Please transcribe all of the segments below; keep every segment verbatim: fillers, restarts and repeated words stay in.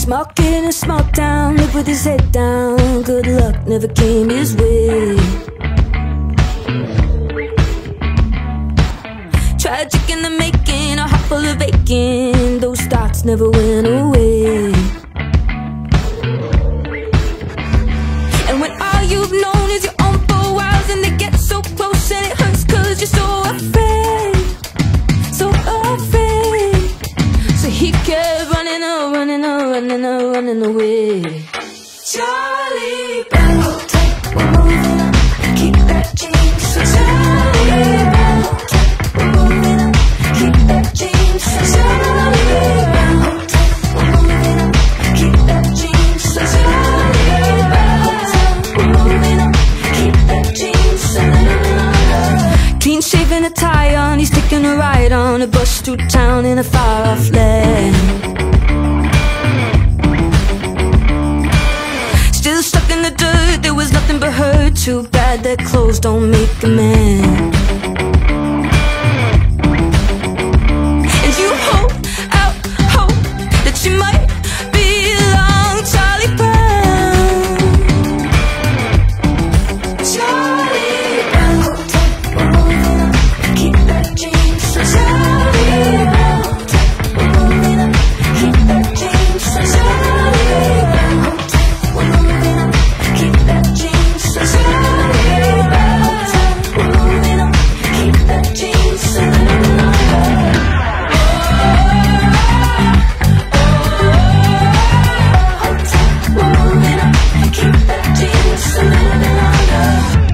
Smart kid in a small town, lived with his head down. Good luck never came his way. Tragic in the making, a heart full of aching. Those thoughts never went away. And when all you've known is your own four walls, and they get so close and it hurts cause you're so afraid, so afraid. So he kept running, oh, running, oh, running, oh, running away. Charlie Brown, hold tight, we're moving on. Keep that change, so Charlie Brown, hold tight, we're moving on. Keep that change, so Charlie Brown, hold tight, we're moving on. Keep that change, so Charlie Brown, hold tight, we're moving on. Keep that change, so living on. Clean shaven, a tie on, he's taking a ride on a bus through town in a far off land. Still stuck in the dirt, there was nothing but hurt. Too bad that clothes don't make a man. And you hope out, hope that you might belong, Charlie Brown. Charlie Brown, hold tight, we're moving on. Keep that change, so Charlie Brown, hold tight, we're moving on. Keep that change, so Charlie Brown, hold tight, we're moving on. Keep that change, so Charlie Brown, hold tight, we're moving on. Keep that change, so living longer. Hold tight, we're moving on. Keep that change, so living longer.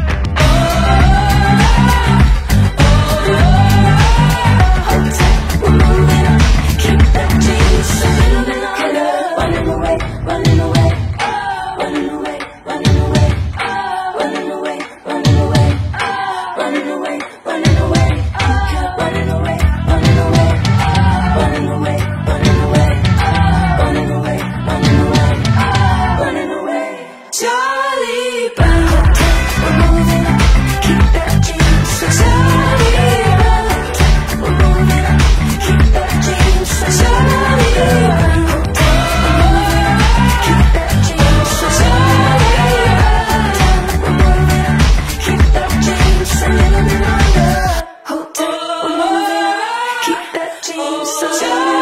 Hold tight, we're moving on. Keep that change, so living longer. Running away, running away, running away, running away, running away, running away, running away, running away, running away, running away, running away, running away, running away, running away, running away. Charlie Brown, hold tight, we're moving on. Keep that change, so Charlie Brown, hold tight, we're moving on. Keep that change, so Charlie Brown, hold tight, we're moving on. Keep that change, so Charlie Brown, we're moving on. Keep that change, so little bit longer. Hold tight, we're moving on. Keep that change, so Charlie.